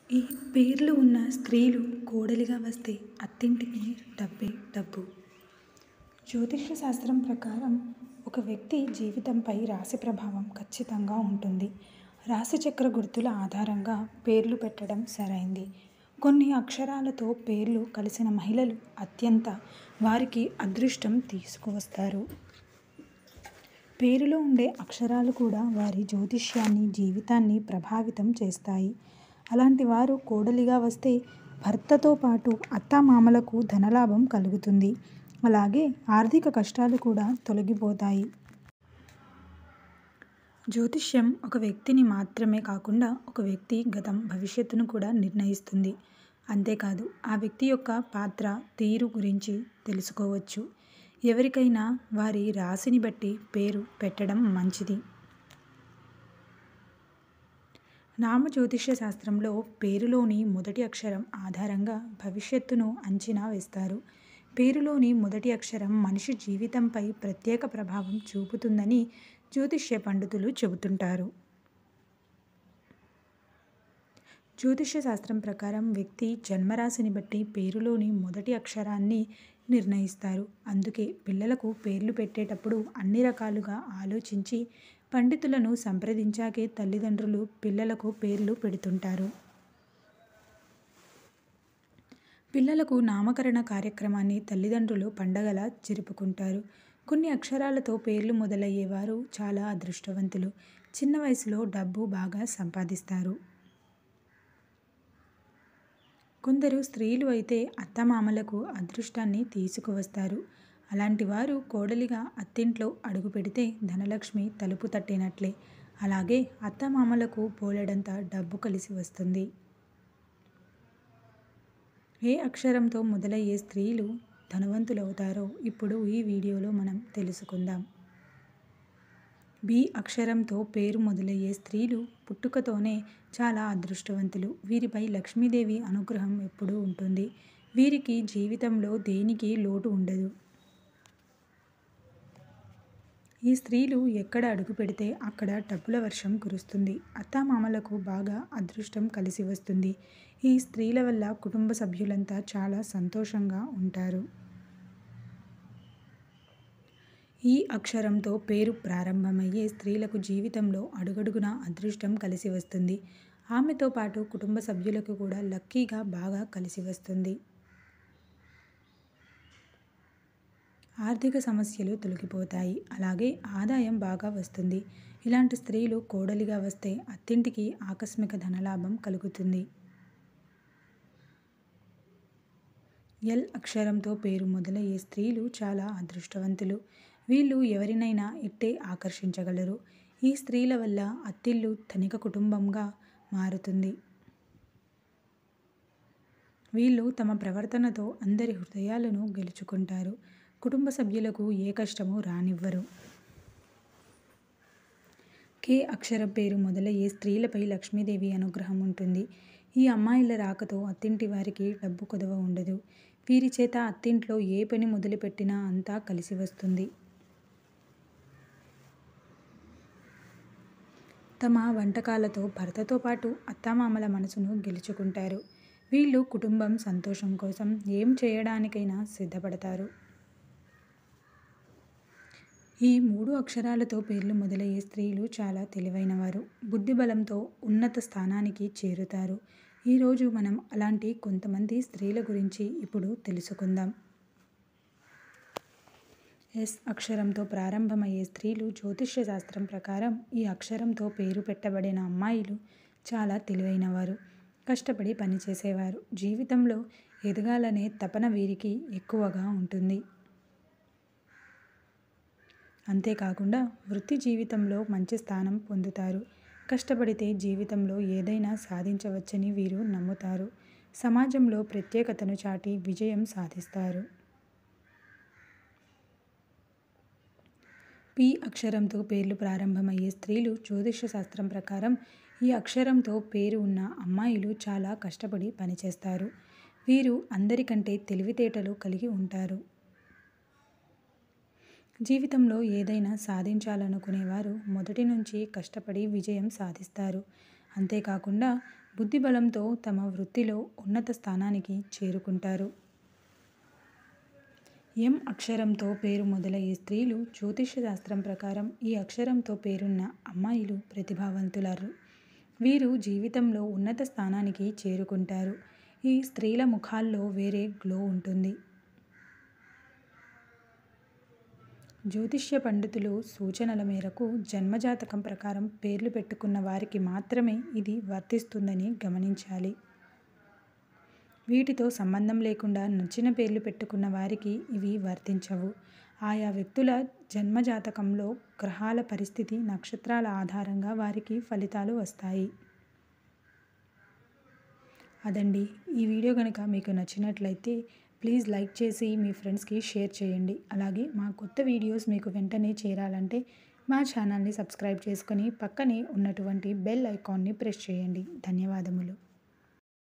ఈ పేర్లు ఉన్న స్త్రీలు కోడలిగా వస్తే అత్తింటికి డబ్బే డబ్బు. జ్యోతిష్య శాస్త్రం ప్రకారం ఒక వ్యక్తి జీవితంపై రాశి ప్రభావం ఖచ్చితంగా ఉంటుంది. రాశిచక్ర గుర్తుల ఆధారంగా పేర్లు పెట్టడం సరైంది. కొన్ని అక్షరాలతో పేర్లు కలిసిన మహిళలు అత్యంత వారికి అదృష్టం తీసుకువస్తారు. పేరులో ఉండే అక్షరాలు కూడా వారి జ్యోతిష్యాన్ని, జీవితాన్ని ప్రభావితం చేస్తాయి. అలాంటి వారు కోడలిగా వస్తే భర్తతో పాటు అత్తామామలకు ధనలాభం కలుగుతుంది. అలాగే ఆర్థిక కష్టాలు కూడా తొలగిపోతాయి. జ్యోతిష్యం ఒక వ్యక్తిని మాత్రమే కాకుండా ఒక వ్యక్తి గతం, భవిష్యత్తును కూడా నిర్ణయిస్తుంది. అంతేకాదు ఆ వ్యక్తి యొక్క పాత్ర, తీరు గురించి తెలుసుకోవచ్చు. ఎవరికైనా వారి రాశిని బట్టి పేరు పెట్టడం మంచిది. నామ జ్యోతిష్య శాస్త్రంలో పేరులోని మొదటి అక్షరం ఆధారంగా భవిష్యత్తును అంచనా వేస్తారు. పేరులోని మొదటి అక్షరం మనిషి జీవితంపై ప్రత్యేక ప్రభావం చూపుతుందని జ్యోతిష్య పండితులు చెబుతుంటారు. జ్యోతిష్య శాస్త్రం ప్రకారం వ్యక్తి జన్మరాశిని బట్టి పేరులోని మొదటి అక్షరాన్ని నిర్ణయిస్తారు. అందుకే పిల్లలకు పేర్లు పెట్టేటప్పుడు అన్ని రకాలుగా ఆలోచించి పండితులను సంప్రదించాకే తల్లిదండ్రులు పిల్లలకు పేర్లు పెడుతుంటారు. పిల్లలకు నామకరణ కార్యక్రమాన్ని తల్లిదండ్రులు పండగలా జరుపుకుంటారు. కొన్ని అక్షరాలతో పేర్లు మొదలయ్యేవారు చాలా అదృష్టవంతులు. చిన్న వయసులో డబ్బు బాగా సంపాదిస్తారు. కొందరు స్త్రీలు అయితే అత్తమామలకు అదృష్టాన్ని తీసుకువస్తారు. అలాంటి వారు కోడలిగా అత్తింట్లో అడుగు పెడితే ధనలక్ష్మి తలుపు తట్టినట్లే. అలాగే అత్తమామలకు బోలెడంత డబ్బు కలిసి వస్తుంది. ఏ అక్షరంతో మొదలయ్యే స్త్రీలు ధనవంతులవుతారో ఇప్పుడు ఈ వీడియోలో మనం తెలుసుకుందాం. బి అక్షరంతో పేరు మొదలయ్యే స్త్రీలు పుట్టుకతోనే చాలా అదృష్టవంతులు. వీరిపై లక్ష్మీదేవి అనుగ్రహం ఎప్పుడూ ఉంటుంది. వీరికి జీవితంలో దేనికి లోటు ఉండదు. ఈ స్త్రీలు ఎక్కడ అడుగు పెడితే అక్కడ డబ్బుల వర్షం కురుస్తుంది. అత్తామామలకు బాగా అదృష్టం కలిసి వస్తుంది. ఈ స్త్రీల వల్ల కుటుంబ సభ్యులంతా చాలా సంతోషంగా ఉంటారు. ఈ అక్షరంతో పేరు ప్రారంభమయ్యే స్త్రీలకు జీవితంలో అడుగడుగునా అదృష్టం కలిసి వస్తుంది. ఆమెతో పాటు కుటుంబ సభ్యులకు కూడా లక్కీగా బాగా కలిసి వస్తుంది. ఆర్థిక సమస్యలు తొలగిపోతాయి. అలాగే ఆదాయం బాగా వస్తుంది. ఇలాంటి స్త్రీలు కోడలిగా వస్తే అత్తింటికి ఆకస్మిక ధనలాభం కలుగుతుంది. ఎల్ అక్షరంతో పేరు మొదలయ్యే స్త్రీలు చాలా అదృష్టవంతులు. వీళ్ళు ఎవరినైనా ఇట్టే ఆకర్షించగలరు. ఈ స్త్రీల వల్ల అత్తిల్లు ధనిక కుటుంబంగా మారుతుంది. వీళ్ళు తమ ప్రవర్తనతో అందరి హృదయాలను గెలుచుకుంటారు. కుటుంబ సభ్యులకు ఏ కష్టము రానివ్వరు. కే అక్షరం పేరు మొదలయ్యే స్త్రీలపై లక్ష్మీదేవి అనుగ్రహం ఉంటుంది. ఈ అమ్మాయిల రాకతో అత్తింటి వారికి డబ్బు కొదవ ఉండదు. వీరి చేత అత్తింట్లో ఏ పని మొదలుపెట్టినా అంతా కలిసి వస్తుంది. తమ వంటకాలతో భర్తతో పాటు అత్తామామల మనసును గెలుచుకుంటారు. వీళ్ళు కుటుంబం సంతోషం కోసం ఏం చేయడానికైనా సిద్ధపడతారు. ఈ 3 అక్షరాలతో పేర్లు మొదలయ్యే స్త్రీలు చాలా తెలివైనవారు. బుద్ధి బలంతో ఉన్నత స్థానానికి చేరుతారు. ఈరోజు మనం అలాంటి కొంతమంది స్త్రీల గురించి ఇప్పుడు తెలుసుకుందాం. ఎస్ అక్షరంతో ప్రారంభమయ్యే స్త్రీలు జ్యోతిష్య శాస్త్రం ప్రకారం ఈ అక్షరంతో పేరు పెట్టబడిన అమ్మాయిలు చాలా తెలివైనవారు. కష్టపడి పనిచేసేవారు. జీవితంలో ఎదగాలనే తపన వీరికి ఎక్కువగా ఉంటుంది. అంతేకాకుండా వృత్తి జీవితంలో మంచి స్థానం పొందుతారు. కష్టపడితే జీవితంలో ఏదైనా సాధించవచ్చని వీరు నమ్ముతారు. సమాజంలో ప్రత్యేకతను చాటి విజయం సాధిస్తారు. పి అక్షరంతో పేర్లు ప్రారంభమయ్యే స్త్రీలు జ్యోతిష్య శాస్త్రం ప్రకారం ఈ అక్షరంతో పేరు ఉన్న అమ్మాయిలు చాలా కష్టపడి పనిచేస్తారు. వీరు అందరికంటే తెలివితేటలు కలిగి ఉంటారు. జీవితంలో ఏదైనా సాధించాలనుకునేవారు మొదటి నుంచి కష్టపడి విజయం సాధిస్తారు. అంతేకాకుండా బుద్ధిబలంతో తమ వృత్తిలో ఉన్నత స్థానానికి చేరుకుంటారు. ఎం అక్షరంతో పేరు మొదలయ్యే స్త్రీలు జ్యోతిష్య శాస్త్రం ప్రకారం ఈ అక్షరంతో పేరున్న అమ్మాయిలు ప్రతిభావంతులారు. వీరు జీవితంలో ఉన్నత స్థానానికి చేరుకుంటారు. ఈ స్త్రీల ముఖాల్లో వేరే గ్లో ఉంటుంది. జ్యోతిష్య పండితులు సూచనల మేరకు జన్మజాతకం ప్రకారం పేర్లు పెట్టుకున్న వారికి మాత్రమే ఇది వర్తిస్తుందని గమనించాలి. వీటితో సంబంధం లేకుండా నచ్చిన పేర్లు పెట్టుకున్న వారికి ఇవి వర్తించవు. ఆయా వ్యక్తుల జన్మజాతకంలో గ్రహాల పరిస్థితి, నక్షత్రాల ఆధారంగా వారికి ఫలితాలు వస్తాయి. అదండి, ఈ వీడియో కనుక మీకు నచ్చినట్లయితే ప్లీజ్ లైక్ చేసి మీ ఫ్రెండ్స్కి షేర్ చేయండి. అలాగే మా కొత్త వీడియోస్ మీకు వెంటనే చేరాలంటే మా ఛానల్ని సబ్స్క్రైబ్ చేసుకొని పక్కనే ఉన్నటువంటి బెల్ ఐకాన్ని ప్రెస్ చేయండి. ధన్యవాదములు.